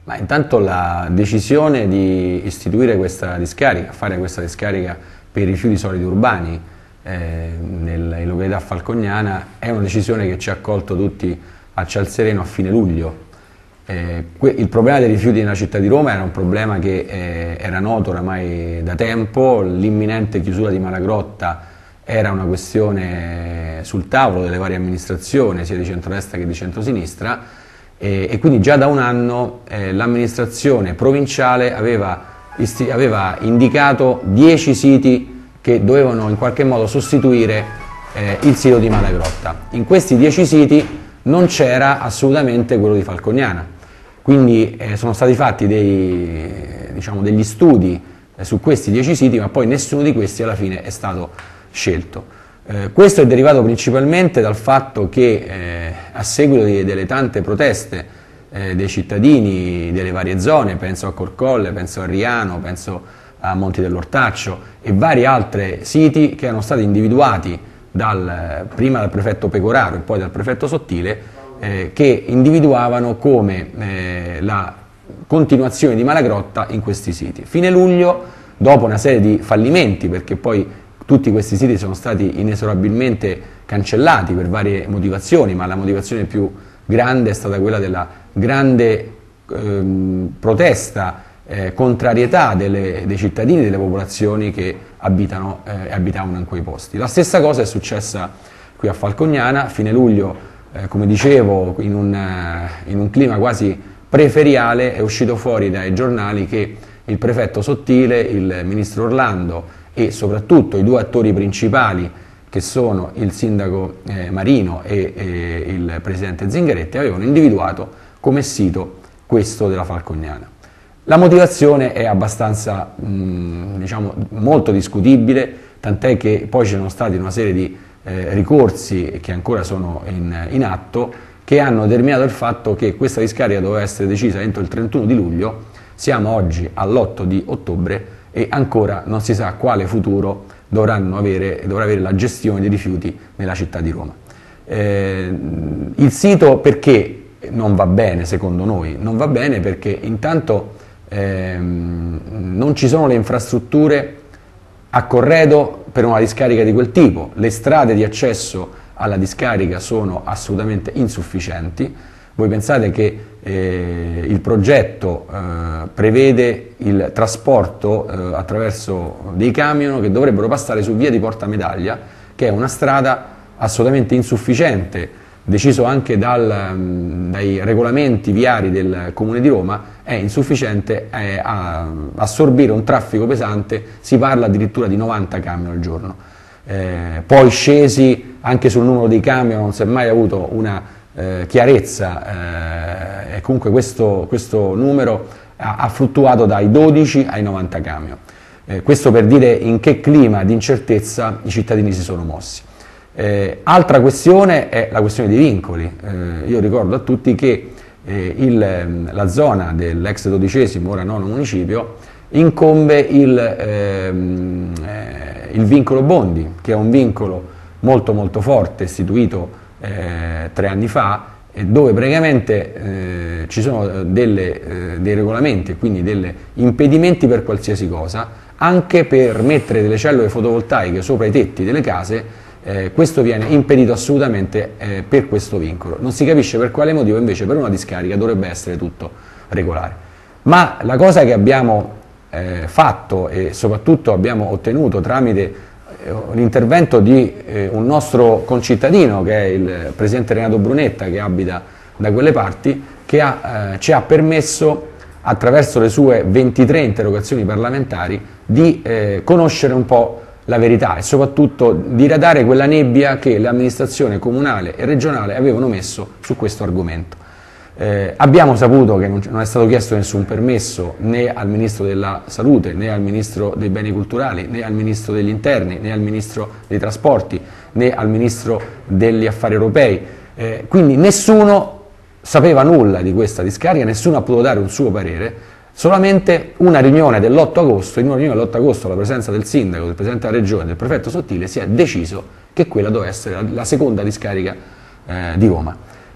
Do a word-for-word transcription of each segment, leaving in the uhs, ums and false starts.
Ma intanto la decisione di istituire questa discarica, fare questa discarica per i rifiuti solidi urbani eh, nel, in località Falcognana è una decisione che ci ha colto tutti a ciel sereno a fine luglio. Eh, il problema dei rifiuti nella città di Roma era un problema che eh, era noto oramai da tempo, l'imminente chiusura di Malagrotta era una questione sul tavolo delle varie amministrazioni, sia di centrodestra che di centrosinistra, e, e quindi già da un anno eh, l'amministrazione provinciale aveva, aveva indicato dieci siti che dovevano in qualche modo sostituire eh, il sito di Malagrotta. In questi dieci siti non c'era assolutamente quello di Falcognana, quindi eh, sono stati fatti dei, diciamo, degli studi eh, su questi dieci siti, ma poi nessuno di questi alla fine è stato scelto. Eh, questo è derivato principalmente dal fatto che eh, a seguito di, delle tante proteste eh, dei cittadini delle varie zone, penso a Corcolle, penso a Riano, penso a Monti dell'Ortaccio e vari altri siti che erano stati individuati dal, prima dal prefetto Pecoraro e poi dal prefetto Sottile, eh, che individuavano come eh, la continuazione di Malagrotta in questi siti. Fine luglio, dopo una serie di fallimenti, perché poi tutti questi siti sono stati inesorabilmente cancellati per varie motivazioni, ma la motivazione più grande è stata quella della grande ehm, protesta, eh, contrarietà delle, dei cittadini e delle popolazioni che abitano, eh, abitavano in quei posti. La stessa cosa è successa qui a Falcognana. A fine luglio, eh, come dicevo, in un, in un clima quasi preferiale è uscito fuori dai giornali che il prefetto Sottile, il ministro Orlando e soprattutto i due attori principali, che sono il sindaco eh, Marino e, e il presidente Zingaretti, avevano individuato come sito questo della Falcognana. La motivazione è abbastanza, mh, diciamo, molto discutibile, tant'è che poi ci sono stati una serie di eh, ricorsi che ancora sono in, in atto, che hanno determinato il fatto che questa discarica doveva essere decisa entro il trentuno di luglio, siamo oggi all'otto di ottobre, e ancora non si sa quale futuro dovranno avere, dovrà avere la gestione dei rifiuti nella città di Roma. Eh, il sito perché non va bene secondo noi? Non va bene perché intanto ehm, non ci sono le infrastrutture a corredo per una discarica di quel tipo, le strade di accesso alla discarica sono assolutamente insufficienti. Voi pensate che eh, il progetto eh, prevede il trasporto eh, attraverso dei camion che dovrebbero passare su via di Porta Medaglia, che è una strada assolutamente insufficiente, deciso anche dal, dai regolamenti viari del Comune di Roma, è insufficiente eh, a assorbire un traffico pesante, si parla addirittura di novanta camion al giorno. Eh, poi scesi anche sul numero dei camion non si è mai avuto una Eh, chiarezza eh, e comunque questo, questo numero ha, ha fluttuato dai dodici ai novanta camion. Eh, questo per dire in che clima di incertezza i cittadini si sono mossi. Eh, altra questione è la questione dei vincoli. Eh, io ricordo a tutti che eh, il, la zona dell'ex dodicesimo, ora nono municipio, incombe il, ehm, eh, il vincolo Bondi, che è un vincolo molto molto forte, istituito Eh, tre anni fa, eh, dove praticamente eh, ci sono delle, eh, dei regolamenti e quindi degli impedimenti per qualsiasi cosa, anche per mettere delle cellule fotovoltaiche sopra i tetti delle case. Eh, questo viene impedito assolutamente eh, per questo vincolo. Non si capisce per quale motivo invece per una discarica dovrebbe essere tutto regolare. Ma la cosa che abbiamo eh, fatto e soprattutto abbiamo ottenuto tramite l'intervento di eh, un nostro concittadino, che è il presidente Renato Brunetta, che abita da quelle parti, che ha, eh, ci ha permesso, attraverso le sue ventitré interrogazioni parlamentari, di eh, conoscere un po' la verità e soprattutto di radare quella nebbia che l'amministrazione comunale e regionale avevano messo su questo argomento. Eh, abbiamo saputo che non è stato chiesto nessun permesso né al Ministro della Salute, né al Ministro dei Beni Culturali, né al Ministro degli Interni, né al Ministro dei Trasporti, né al Ministro degli Affari Europei. Eh, quindi nessuno sapeva nulla di questa discarica, nessuno ha potuto dare un suo parere, solamente una riunione dell'otto agosto, in una riunione dell'otto agosto alla presenza del Sindaco, del Presidente della Regione e del Prefetto Sottile si è deciso che quella doveva essere la, la seconda discarica eh, di Roma.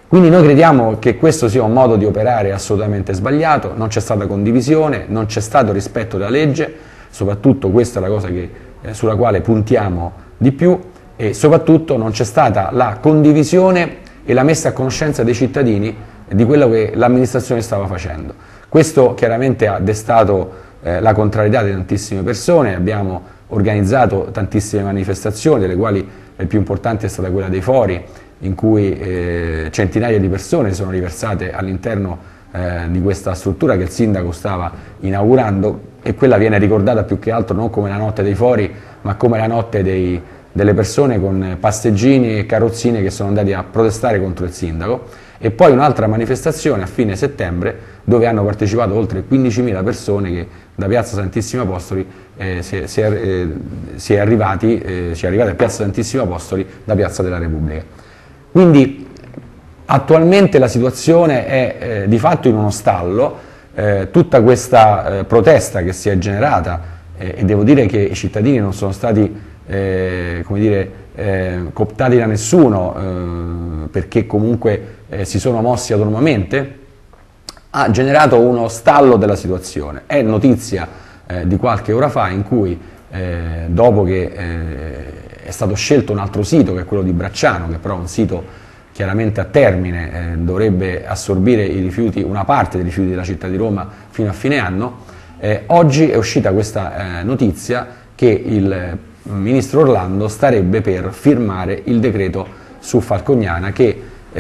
Quindi noi crediamo che questo sia un modo di operare assolutamente sbagliato, non c'è stata condivisione, non c'è stato rispetto della legge, soprattutto questa è la cosa che, eh, sulla quale puntiamo di più, e soprattutto non c'è stata la condivisione e la messa a conoscenza dei cittadini di quello che l'amministrazione stava facendo. Questo chiaramente ha destato eh, la contrarietà di tantissime persone, abbiamo organizzato tantissime manifestazioni, delle quali la più importante è stata quella dei Fori, in cui eh, centinaia di persone sono riversate all'interno eh, di questa struttura che il sindaco stava inaugurando, e quella viene ricordata più che altro non come la notte dei Fori, ma come la notte dei, delle persone con pasteggini e carrozzine che sono andati a protestare contro il sindaco. E poi un'altra manifestazione a fine settembre dove hanno partecipato oltre quindicimila persone che da Piazza Santissimo Apostoli eh, si, è, si, è, eh, si, è arrivati, eh, si è arrivati a Piazza Santissimo Apostoli da Piazza della Repubblica. Quindi attualmente la situazione è eh, di fatto in uno stallo, eh, tutta questa eh, protesta che si è generata, eh, e devo dire che i cittadini non sono stati eh, come dire, eh, cooptati da nessuno, eh, perché comunque eh, si sono mossi autonomamente, ha generato uno stallo della situazione. È notizia eh, di qualche ora fa in cui eh, dopo che eh, è stato scelto un altro sito, che è quello di Bracciano, che però è un sito chiaramente a termine, eh, dovrebbe assorbire i rifiuti, una parte dei rifiuti della città di Roma fino a fine anno. Eh, oggi è uscita questa eh, notizia che il ministro Orlando starebbe per firmare il decreto su Falcognana che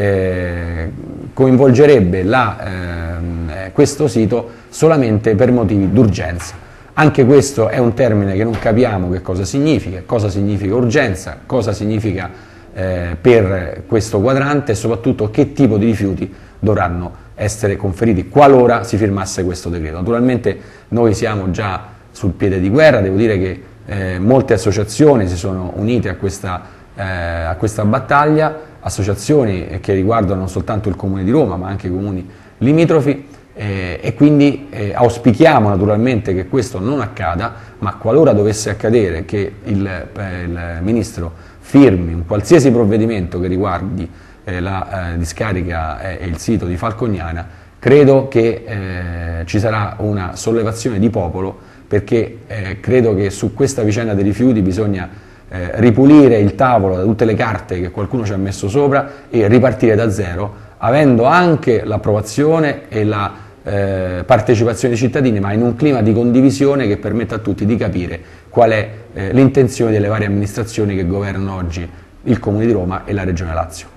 eh, coinvolgerebbe la, eh, questo sito solamente per motivi d'urgenza. Anche questo è un termine che non capiamo che cosa significa, cosa significa urgenza, cosa significa eh, per questo quadrante e soprattutto che tipo di rifiuti dovranno essere conferiti qualora si firmasse questo decreto. Naturalmente noi siamo già sul piede di guerra, devo dire che eh, molte associazioni si sono unite a questa, eh, a questa battaglia, associazioni che riguardano non soltanto il Comune di Roma ma anche i comuni limitrofi. Eh, e quindi eh, auspichiamo naturalmente che questo non accada, ma qualora dovesse accadere che il, eh, il Ministro firmi un qualsiasi provvedimento che riguardi eh, la eh, discarica e eh, il sito di Falcognana, credo che eh, ci sarà una sollevazione di popolo, perché eh, credo che su questa vicenda dei rifiuti bisogna eh, ripulire il tavolo da tutte le carte che qualcuno ci ha messo sopra e ripartire da zero, avendo anche l'approvazione e la Eh, partecipazione dei cittadini, ma in un clima di condivisione che permetta a tutti di capire qual è eh, l'intenzione delle varie amministrazioni che governano oggi il Comune di Roma e la Regione Lazio.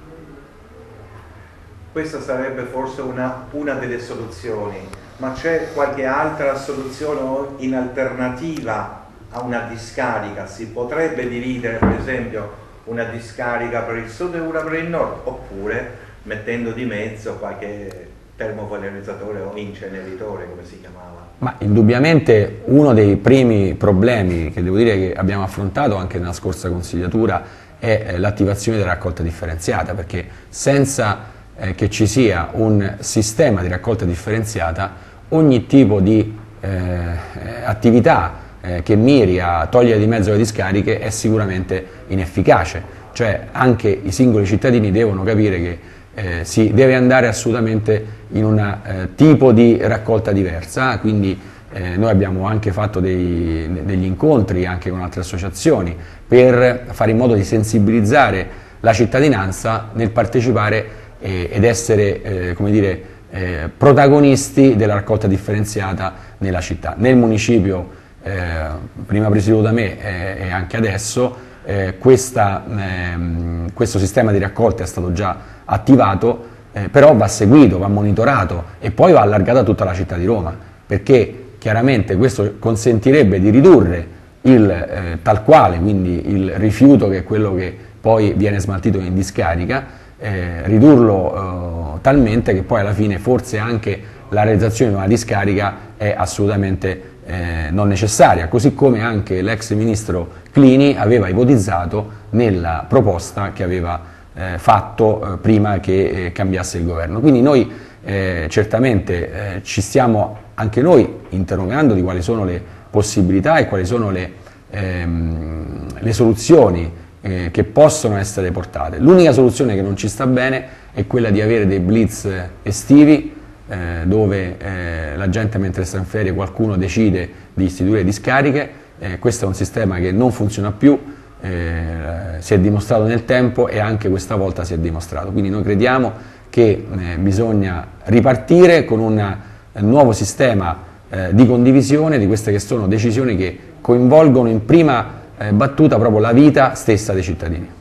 Questa sarebbe forse una, una delle soluzioni, ma c'è qualche altra soluzione in alternativa a una discarica? Si potrebbe dividere per esempio una discarica per il sud e una per il nord, oppure mettendo di mezzo qualche termovalorizzatore o inceneritore, come si chiamava? Ma indubbiamente uno dei primi problemi che devo dire che abbiamo affrontato anche nella scorsa consigliatura è l'attivazione della raccolta differenziata, perché senza eh, che ci sia un sistema di raccolta differenziata, ogni tipo di eh, attività eh, che miri a togliere di mezzo le discariche è sicuramente inefficace, cioè anche i singoli cittadini devono capire che Eh, si deve andare assolutamente in un eh, tipo di raccolta diversa, quindi eh, noi abbiamo anche fatto dei, degli incontri anche con altre associazioni per fare in modo di sensibilizzare la cittadinanza nel partecipare eh, ed essere eh, come dire, eh, protagonisti della raccolta differenziata nella città. Nel municipio, eh, prima presieduto da me eh, e anche adesso, eh, questa, ehm, questo sistema di raccolta è stato già attivato, eh, però va seguito, va monitorato e poi va allargato a tutta la città di Roma, perché chiaramente questo consentirebbe di ridurre il eh, tal quale, quindi il rifiuto che è quello che poi viene smaltito in discarica, eh, ridurlo eh, talmente che poi alla fine forse anche la realizzazione di una discarica è assolutamente eh, non necessaria, così come anche l'ex ministro Clini aveva ipotizzato nella proposta che aveva Eh, fatto eh, prima che eh, cambiasse il governo. Quindi noi eh, certamente eh, ci stiamo anche noi interrogando di quali sono le possibilità e quali sono le, ehm, le soluzioni eh, che possono essere portate. L'unica soluzione che non ci sta bene è quella di avere dei blitz estivi eh, dove eh, la gente mentre sta in ferie qualcuno decide di istituire discariche. Eh, questo è un sistema che non funziona più, eh, si è dimostrato nel tempo e anche questa volta si è dimostrato. Quindi noi crediamo che eh, bisogna ripartire con un eh, nuovo sistema eh, di condivisione di queste che sono decisioni che coinvolgono in prima eh, battuta proprio la vita stessa dei cittadini.